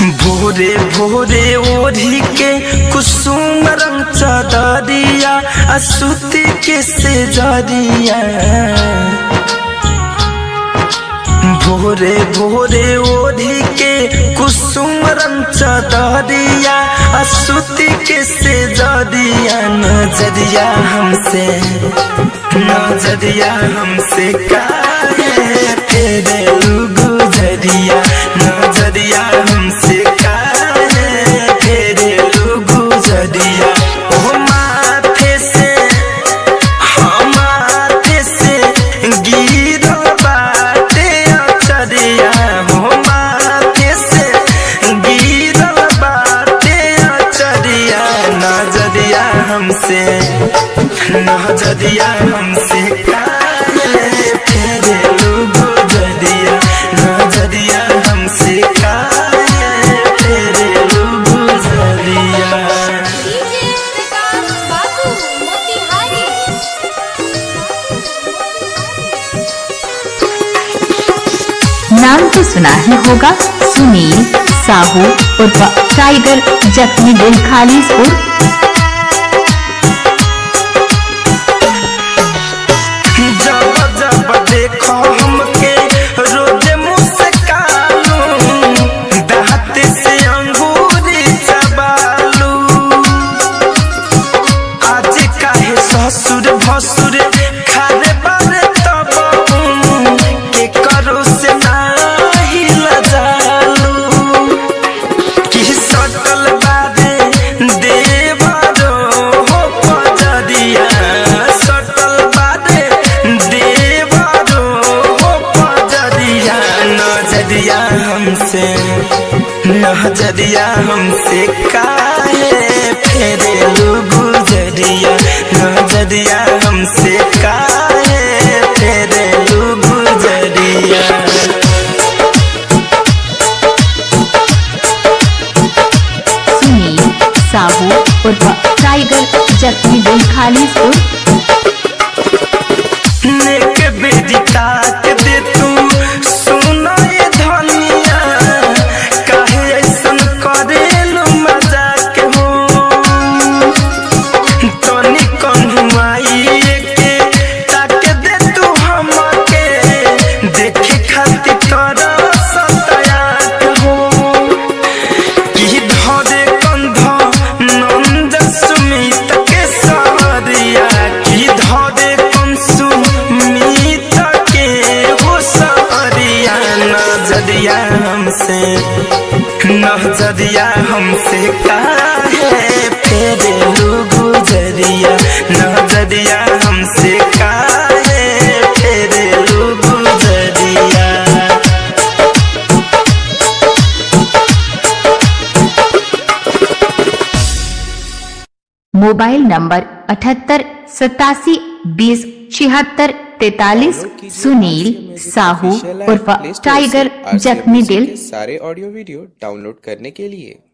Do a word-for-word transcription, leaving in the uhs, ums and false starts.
भोरे भोरे ओढ़ी के कुसुम रंग चादरिया असुती के से जरिया। भोरे भोरे ओढ़ी के कुसुम रंग चादरिया असुती के से जरिया। नजरिया हमसे नजरिया हमसे काहे तेरे गुजरिया। नजरिया हमसे काहे तेरे गुजरिया। ओ माथे से हाँ माथे से गिरो बाटे अचरिया। हो माथे से गिरो बाटे अचरिया। नजरिया हमसे नजरिया हमसे काहे तेरे गुजरिया। नजरिया हमसे काहे तेरे गुजरिया। नाम तो सुना ही होगा, सुनील साहू उर्फ टाइगर, जख्मी दिल खालिसपुर। जब जब देखो हमके रोज मुस्कालू, दांत से अंगूरी चबालू। आज काहे ससुर भसुर खारे बारे तब के करो से नाही लजालू। कि सटल बारे देवरो हो पजरिया। सटल बारे देवरो हो पजरिया। नजरिया हमसे नजरिया हमसे काहे फेरे गुजरिया। नजरिया हमसे काहे फेरे गुजरिया। सुनील साहू उर्फ टाइगर, जख्मी दिल खालिसपुर। नेक बेदी ताक दे तू सुनो ये धनिया। काहे ऐसन करेलू मजाक हो। तनी कन्हुआई के ताक दे तू हमके। देखे खातिर तोरा सतायाक हो। कि धरे कंध नंद सुमित के सहरिया। कि धरे कंसु मीत के हो सहरिया। नजरिया हमसे नजरिया हमसे काहे फेरे गुजरिया। नजरिया हमसे काहे फेरे गुजरिया। मोबाइल नंबर अठहत्तर सतासी बीस छिहत्तर तैतालीस। सुनील साहू उर्फ टाइगर, जख्मी दिल। सारे ऑडियो वीडियो डाउनलोड करने के लिए